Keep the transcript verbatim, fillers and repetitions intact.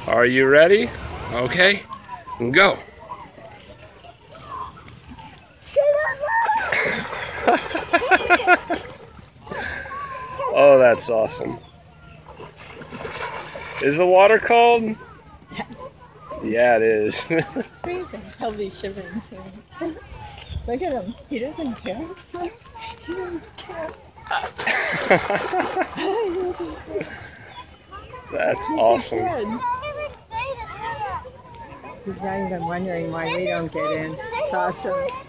Are you ready? Okay, go. Oh, that's awesome. Is the water cold? Yes. Yeah, it is. Freezing. He'll be shivering soon. Look at him. He doesn't care. He doesn't care. That's awesome. He's not even wondering why we don't get in. It's awesome.